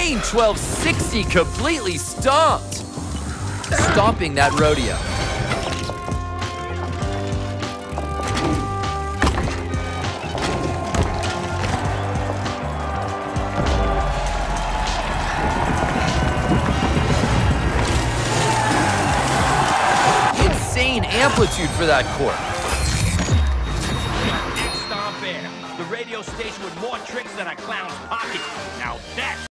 insane 1260 completely stomped. Stomping that rodeo. Insane amplitude for that cork. Next stop air. The radio station with more tricks than a clown's pocket. Now that's